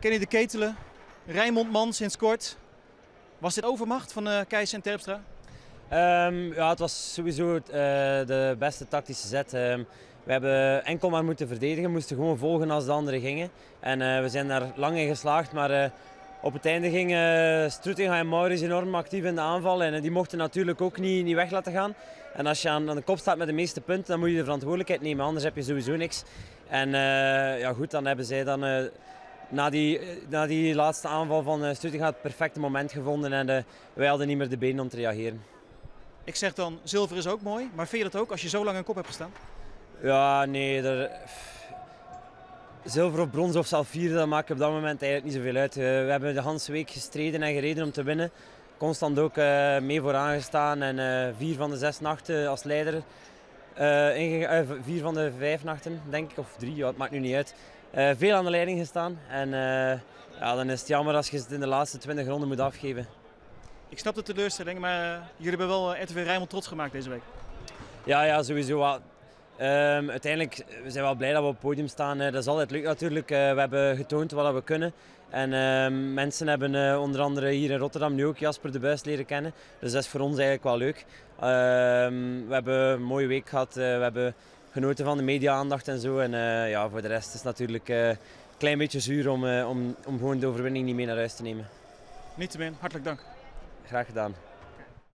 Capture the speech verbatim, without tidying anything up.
Kenny de Ketelen, Rijnmond Man sinds kort. Was dit overmacht van uh, Keijs en Terpstra? Um, ja, het was sowieso uh, de beste tactische zet. Um, we hebben enkel maar moeten verdedigen, we moesten gewoon volgen als de anderen gingen. En uh, we zijn daar lang in geslaagd, maar uh, op het einde gingen Struttinga en Maurits enorm actief in de aanval. En uh, die mochten natuurlijk ook niet, niet weg laten gaan. En als je aan, aan de kop staat met de meeste punten, dan moet je de verantwoordelijkheid nemen, anders heb je sowieso niks. En uh, ja, goed, dan hebben zij dan... Uh, Na die, na die laatste aanval van uh, Struttinga het perfecte moment gevonden en uh, wij hadden niet meer de benen om te reageren. Ik zeg dan, zilver is ook mooi, maar vind je dat ook als je zo lang in kop hebt gestaan? Ja, nee. Er... Zilver of brons of zelfs vierde, dat maakt op dat moment eigenlijk niet zoveel uit. Uh, we hebben de hele week gestreden en gereden om te winnen. Constant ook uh, mee vooraan gestaan en uh, vier van de zes nachten als leider. Uh, inge... uh, vier van de vijf nachten, denk ik, of drie, ja, het maakt nu niet uit. Uh, veel aan de leiding gestaan en uh, ja, dan is het jammer als je het in de laatste twintig ronden moet afgeven. Ik snap de teleurstelling, maar uh, jullie hebben wel uh, R T V Rijnmond trots gemaakt deze week. Ja, ja, sowieso. Uh, uiteindelijk we zijn we wel blij dat we op het podium staan. Uh, dat is altijd leuk natuurlijk. Uh, we hebben getoond wat we kunnen. En uh, mensen hebben uh, onder andere hier in Rotterdam nu ook Jasper de Buis leren kennen. Dus dat is voor ons eigenlijk wel leuk. Uh, we hebben een mooie week gehad. Uh, we hebben genoten van de media-aandacht en zo. En uh, ja, voor de rest is het natuurlijk uh, een klein beetje zuur om, uh, om, om gewoon de overwinning niet mee naar huis te nemen. Niettemin, hartelijk dank. Graag gedaan.